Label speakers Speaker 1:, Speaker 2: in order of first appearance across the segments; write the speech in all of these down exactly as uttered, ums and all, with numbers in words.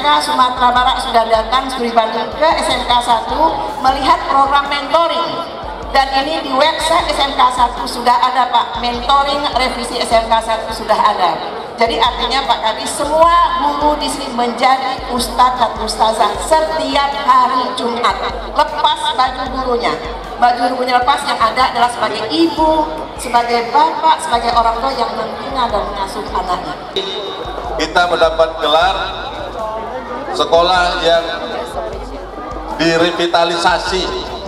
Speaker 1: K Sumatera Barat sudah datang studi banding ke S M K satu melihat program mentoring, dan ini di website S M K satu sudah ada Pak, mentoring revisi S M K satu sudah ada. Jadi artinya Pak Kadis, semua guru di sini menjadi ustadz dan ustazah setiap hari Jumat, lepas baju gurunya. Baju gurunya lepas, yang ada adalah sebagai ibu, sebagai bapak, sebagai orang tua yang membina dan mengasuh anaknya.
Speaker 2: Kita mendapat gelar sekolah yang direvitalisasi,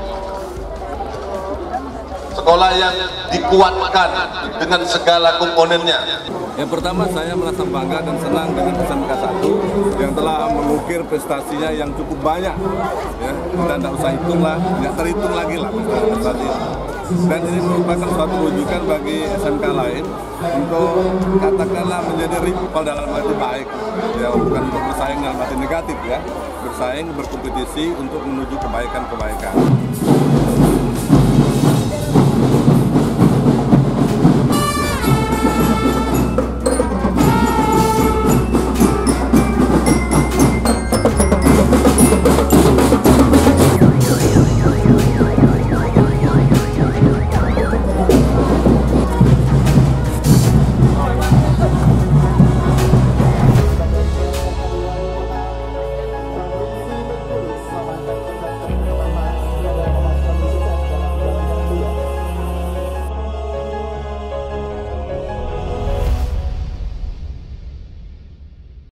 Speaker 2: sekolah yang dikuatkan dengan segala komponennya.
Speaker 3: Yang pertama, saya merasa bangga dan senang dengan S M K satu yang telah mengukir prestasinya yang cukup banyak. Ya, kita tidak usah hitung lah, tidak terhitung lagi lah prestasi. Dan ini merupakan suatu rujukan bagi S M K lain untuk katakanlah menjadi rival dalam arti baik, ya, bukan untuk bersaing dalam arti negatif, ya, bersaing, berkompetisi untuk menuju kebaikan-kebaikan.